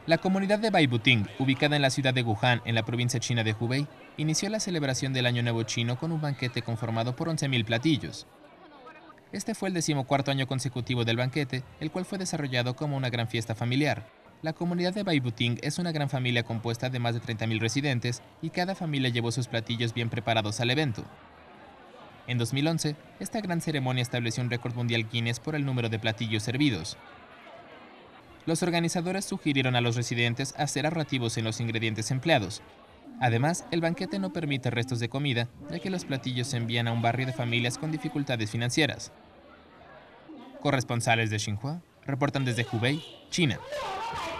La comunidad de Baibuting, ubicada en la ciudad de Wuhan, en la provincia china de Hubei, inició la celebración del Año Nuevo Chino con un banquete conformado por 11.000 platillos. Este fue el 14º año consecutivo del banquete, el cual fue desarrollado como una gran fiesta familiar. La comunidad de Baibuting es una gran familia compuesta de más de 30.000 residentes y cada familia llevó sus platillos bien preparados al evento. En 2011, esta gran ceremonia estableció un récord mundial Guinness por el número de platillos servidos. Los organizadores sugirieron a los residentes hacer ahorrativos en los ingredientes empleados. Además, el banquete no permite restos de comida, ya que los platillos se envían a un barrio de familias con dificultades financieras. Corresponsales de Xinhua reportan desde Hubei, China.